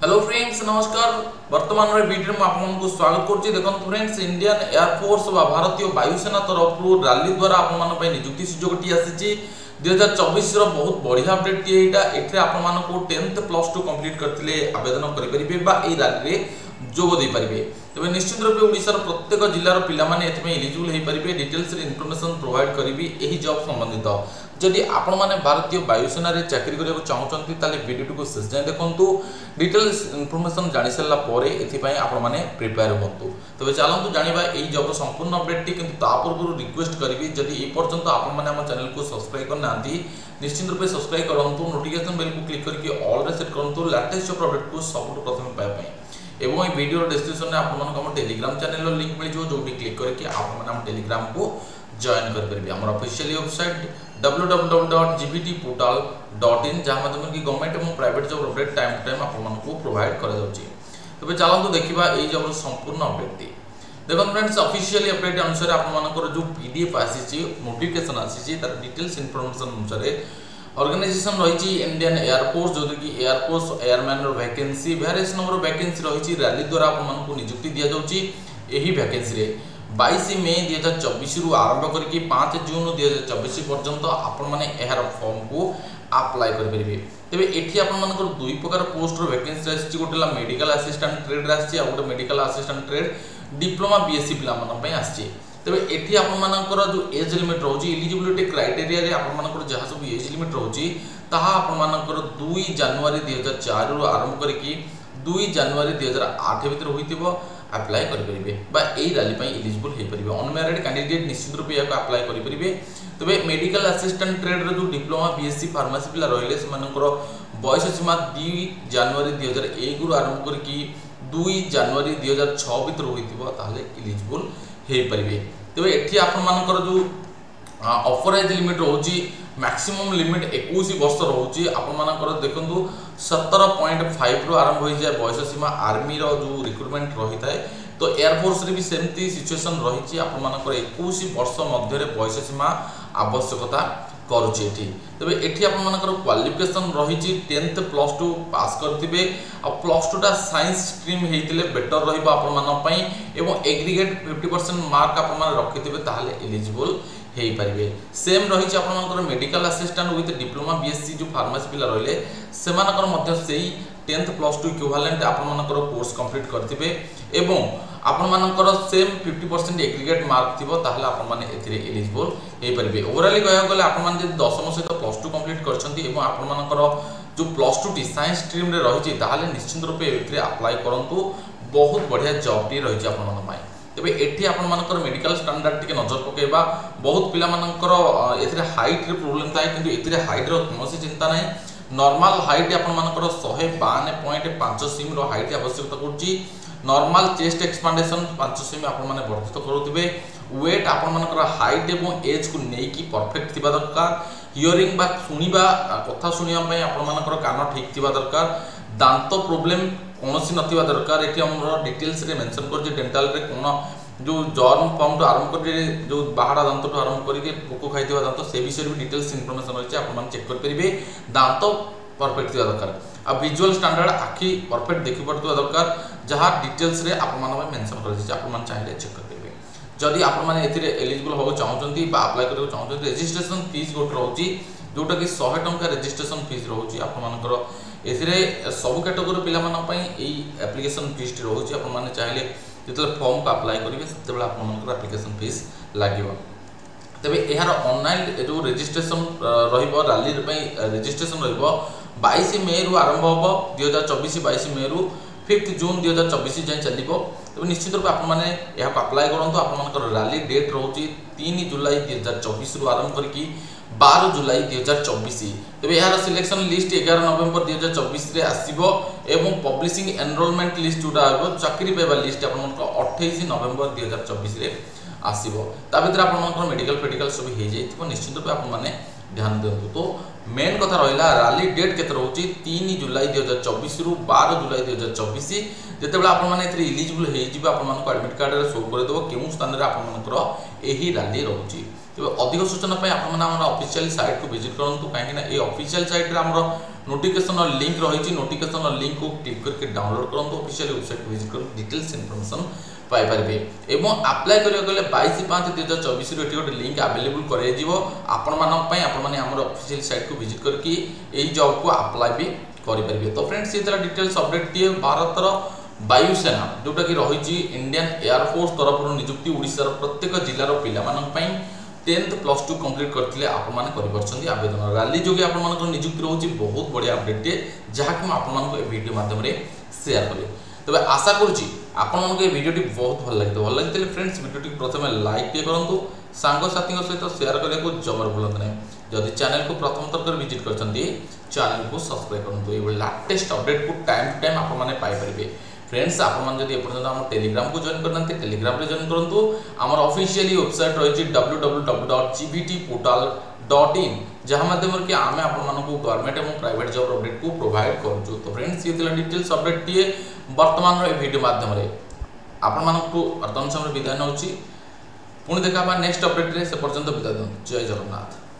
Hello friends नमस्कार। वर्तमान video में आपको स्वागत करुच्ची। देखो फ्रेंड्स, इंडियन एयरफोर्स व भारतीय वायुसेना तरफ रैली द्वारा आप नियुक्ति सुजोगटी आसी 2024 बहुत बढ़िया अपडेट यहाँ ये आपको 10th + 2 कंप्लीट करते आवेदन करें रैली जोग दे पारे। तेज निश्चित रूप ओडिशार प्रत्येक जिलार पिलामाने एलिजिबल हो पारे। डिटेल्स इनफॉरमेशन प्रोवाइड करी जॉब संबंधित। जदि आपण मैंने भारतीय वायुसेना रे चाकरी करने को चाहूँगी ताले वीडियो को शेष जाए देखु। डिटेल्स इनफॉरमेशन जानी सारा आपने प्रिपेयर हूँ। तेज चलतु जाना यही जॉब संपूर्ण अपडेट टी। किंतु पूर्व रिक्वेस्ट करी जदि ये पर्यंत आपने चैनल को सब्सक्राइब करना निश्चित रूप सब्सक्राइब करूँ। नोटिफिकेशन बेल को क्लिक करके ऑल रे सेट करूँ लेटेस्ट अपडेट को सब प्रथम पाइबा। एवं ये वीडियो डिस्क्रिप्शन में आपको टेलीग्राम चैनल लिंक मिल जो भी क्लिक करके आप टेलीग्राम को जॉइन करेंगे। आम ऑफिशियल वेबसाइट www.gbtportal.in जहाँ माध्यम कि गवर्नमेंट और private job update time to time आपको प्रोवाइड करा जाउची। तबे चलतु देखिबा एई जॉब संपूर्ण अपडेट। देखो फ्रेंड्स, ऑफिशियल अपडेट अनुसार आपनकर जो पीडीएफ आसी नोटिफिकेशन आसी तार डिटेल्स इनफॉरमेशन अनुसार ऑर्गेनाइजेशन रही इंडियन एयरफोर्स जो कि Air Force airman vacancy various number vacancy रही रैली द्वारा आपको नियुक्ति दि जाउची। एही वैकेंसी रे 22 मई 2024 रु आरंभ करके 5 जून 2024 पर्यंत आपण माने एहार फॉर्म को अप्लाई कर परिबे। तबे एठी आपण मानकर दुई प्रकार पोस्ट रो वैकेंसी आसी। गोटेला मेडिकल असिस्टेंट ट्रेड आसी आ गोटे medical assistant trade diploma BSc पिला मन पय आसी। तबे एठी आपण मानकर जो एज लिमिट रहउची एलिजिबिलिटी क्राइटेरिया रे आपण मानकर जहा सब एज लिमिट रहउची ताहा आपण मानकर 2 जनवरी 2004 रु आरंभ करके 2 जनवरी 2008 भीतर होइतिबो अप्लाई करि परिबे बा एई रैली पय एलिजिबल हे परिबे। अनमैरिड कैंडिडेट निश्चित रूप या अप्लाई करि परिबे। तबे मेडिकल असिस्टेंट ट्रेड रो जो डिप्लोमा बीएससी फार्मेसी पिला रहिले से मानकर बयस सीमा 2 जनवरी 2001 रु आरंभ करके 2 जनवरी 2006 भीतर होइतिबो ताले एलिजिबल हे परिबे। तबे एठी आपण मानकर जो ऑफर एज लिमिट रहउची मैक्सिमम लिमिट 21 वर्ष रहउची। आपण मानकर देखंतु 17.5 रु आरंभ होई जाय बयस सीमा आर्मी रो जो रिक्रूटमेंट रही थाए। तो एयरफोर्स रे भी सेमती सिचुएशन रही। आपण मानकर 21 वर्ष मध्य रे बयस सीमा आवश्यकता करूची एठी। तबे एठी आपण मानकर क्वालिफिकेशन रही 10th + 2 पास करथिबे आ +2 टा साइंस स्ट्रीम हेतिले बेटर रहइबो आपण मान पई एवं एग्रीगेट 50% मार्क आपण मान रखिथिबे ताहाले एलिजिबल हे परिबे। सेम रही आपण मानकर medical assistant with diploma BSc जो फार्मेसी पिला रहले से मानकर मध्य सेही 10th + 2 इक्विवेलेंट आपण मानकर कोर्स कंप्लीट करथिबे एवं आपण मानकर सेम 50% एग्रीगेट मार्क थिबो ताहाले आपण माने एथिरे एलिजिबल हे परिबे। ओवरऑल कहया गले आपण माने जदि 10th सहित +2 कंप्लीट करछंती एवं आपण मानकर जो +2 टी साइंस स्ट्रीम रे रही ताहाले निश्चित रूप एथिरे अप्लाई करंतु। बहुत बढ़िया जॉब टी रही आपण मान पय। तबे एठी आपण मानकर मेडिकल स्टैंडर्ड टिके नजर पकेबा। बहुत पिला मानकर एथिरे हाइट रे प्रॉब्लम थाए किंतु एथिरे हाइट रो कोनोसी चिंता नाही। नॉर्मल हाइट आपण मानकर 152.5 सेमी रो हाइट आवश्यकता करछि। नॉर्मल चेस्ट एक्सपांडेशन 5 सेमी आपण माने वर्धित करूथिबे। वेट आपण मानकर हाइट एवं एज को नेई की परफेक्ट थिबा दरकार। हियरिंग बा सुनिबा कथा सुनिया पय आपण मानकर कान ठीक थिबा दरकार। दांत प्रॉब्लम कोनोसी नथिबा दरकार। एठी हमर डिटेल्स रे मेंशन कर जे डेंटल रे कोन जो जर्म फॉर्म तो आरंभ कर जो बाहरा दांत तो आरंभ करके पोको खाइथिबा दांत से विषय भी डिटेल्स इनफॉरमेशन रही आपण मान चेक कर परिबे। दांत परफेक्ट थिबा दरकार। आ विजुअल स्टैंडर्ड आखि परफेक्ट देखि पड़तबा दरकार जहा डिटेल्स रे आपण मान मेंशन कर दिछि। आपण मान चाहिले चेक कर परिबे। जदि आपण मान एथिरे एलिजिबल हो चाहउचंती बा अप्लाई करे चाहउचंती रजिस्ट्रेशन फीस गोट रहउची जोटा कि 100 टंका रजिस्ट्रेशन फीस रहउची। आपण मानकर एथिरे सब कैटेगरी पिला मान पई एई एप्लीकेशन फीस रहउची। आपण माने चाहिले जेतले फॉर्म का अप्लाई करिवे सेतेबेला आपण मानकर एप्लीकेशन फीस लागिवो। तबे एहार ऑनलाइन जो रजिस्ट्रेशन रहिबो रैली पई रजिस्ट्रेशन रहिबो 22 मई रु आरंभ होबो 2024 22 मई रु 5 जून 2024 जाय चलिबो। तबे निश्चित रूप आपण माने एहा अप्लाई करंतु। आपण मानकर रैली डेट रहउची 3 जुलाई 2024 रु आरंभ करकी 12 जुलाई 2024। तबे यार सिलेक्शन लिस्ट 11 नवंबर 2024 रे आसीबो एवं पब्लिशिंग एनरोलमेंट लिस्ट जोटा आबो चाकरी पेबा लिस्ट आपन 28 नवंबर 2024 रे आसीबो। ता भीतर आपन मेडिकल सब हे जाइथिबो। निश्चित रूप आपन माने ध्यान देंतु। तो मेन कथा रहिला रैली डेट केते रहउची 3 जुलाई 2024 रु 12 जुलाई 2024। जेतेबेला आपन माने एथि एलिजिबल हे जिबो आपन मानको एडमिट कार्ड रे शो करे देबो केउ स्थान रे आपन मानकर एही रैली रहउची। तो अधिक सूचना आपण ऑफिशियल साइट को विजिट करंतु कहीं ना ये ऑफिशियल साइट रे हमरो नोटिफिकेशन लिंक रही नोटिफिकेशन लिंक को क्लिक करके डाउनलोड करूँ ऑफिशियल वेबसाइट को विजिट कर डिटेल्स इनफॉरमेशन पाइपारे एवं अप्लाई करिया गले 22/5/2024 रु एठी गोटे लिंक अवेलेबल करे जीवो आपण मानक पई आपण माने हमर ऑफिशियल साइट को विजिट करके एई जॉब को अप्लाई भी करि परिबे। तो फ्रेंड्स ये तरा डिटेल्स अपडेट टिए भारत रो वायुसेना जोटा कि रही इंडियन एयरफोर्स तरफ नियुक्ति ओडिशा प्रत्येक जिलार पिला मानक पई 10th +2 कंप्लीट करथिले आपण माने करि परछन्ती आवेदन रैली जोगे आपण मानक नियुक्ति रहउची बहुत बढ़िया अपडेट टे जहा कि आपण मानक ए वीडियो माध्यम रे शेयर करी। तबे आशा करूची आपण मानक ए वीडियो टी बहुत भल लागितो भल लागितले फ्रेंड्स वीडियो टी प्रथमे लाइक टे करंतु सांग साथी सहित शेयर करने को जमर भूलत नहीं। जदि चैनल को प्रथम थर विजिट करछन्ती चैनल को सब्सक्राइब करंतु ए लेटेस्ट अपडेट को टाइम टू टाइम आपण माने पाई परिबे। फ्रेंड्स आपण मन जदि एपर्यंत हम टेलीग्राम को जॉइन करनते टेलीग्राम रे जॉइन करंतु हमर ऑफिशियली वेबसाइट रही www.gbtportal.in जहां माध्यम रे आमे आपण मन को गवर्नमेंट एवं प्राइवेट जॉब अपडेट को प्रोवाइड करछु। तो फ्रेंड्स ये दिला डिटेल्स अपडेट टिए वर्तमान रे वीडियो माध्यम रे आपण मन को वर्तमान समय विदाय नउची पुणी देखा नेक्स्ट अपडेट रे से पर्यंत विदाय दन। जय जगन्नाथ।